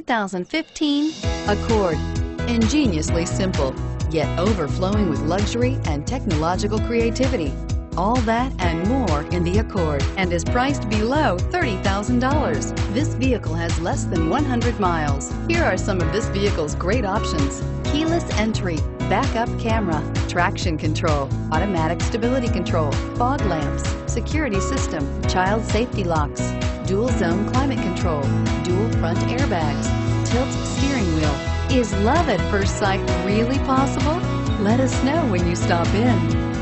2015 Accord. Ingeniously simple, yet overflowing with luxury and technological creativity. All that and more in the Accord, and is priced below $30,000. This vehicle has less than 100 miles. Here are some of this vehicle's great options: keyless entry, backup camera, traction control, automatic stability control, fog lamps, security system, child safety locks, dual zone climate control, dual front airbags, tilt steering wheel. Is love at first sight really possible? Let us know when you stop in.